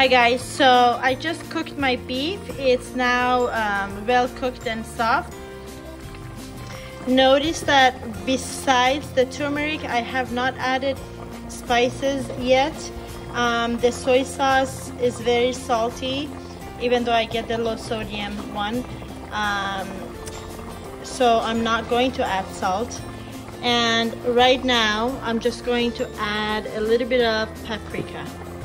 Hi guys, so I just cooked my beef. It's now well cooked and soft. Notice that besides the turmeric, I have not added spices yet. The soy sauce is very salty, even though I get the low sodium one. So I'm not going to add salt. And right now, I'm just going to add a little bit of paprika.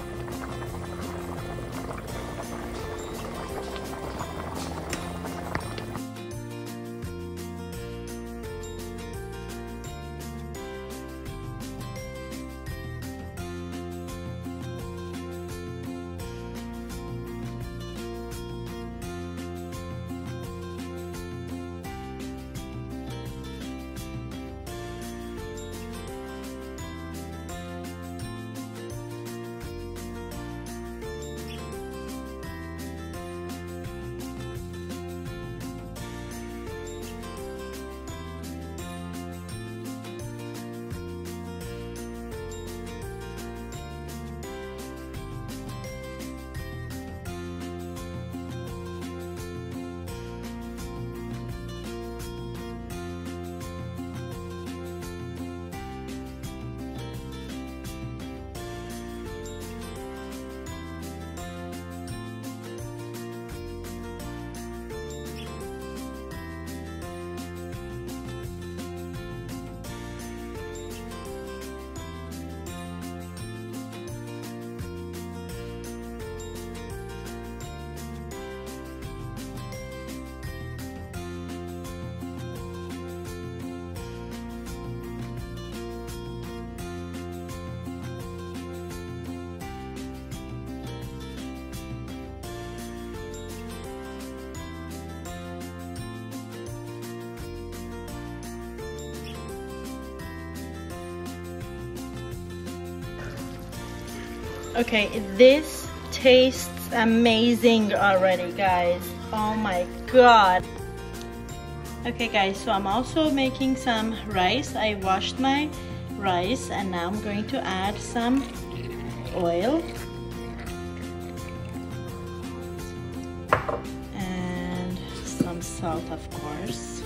Okay, this tastes amazing already, guys. Oh my god. Okay guys, so I'm also making some rice. I washed my rice and now I'm going to add some oil. And some salt, of course.